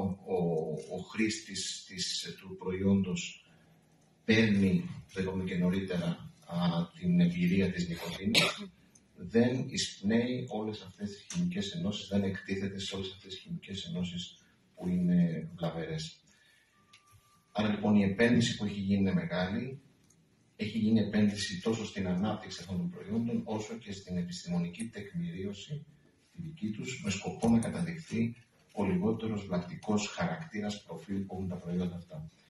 ο χρήστης του προϊόντος παίρνει, το είπαμε και νωρίτερα, την εμπειρία της νικοτίνης, δεν εισπνέει όλες αυτές τις χημικές ενώσεις, δεν εκτίθεται σε όλες αυτές τις χημικές ενώσεις που είναι βλαβερές. Άρα λοιπόν η επένδυση που έχει γίνει είναι μεγάλη. Έχει γίνει επένδυση τόσο στην ανάπτυξη αυτών των προϊόντων, όσο και στην επιστημονική τεκμηρίωση τη δική τους, με σκοπό να καταδειχθεί ο λιγότερος βλαπτικός χαρακτήρας προφίλ που έχουν τα προϊόντα αυτά.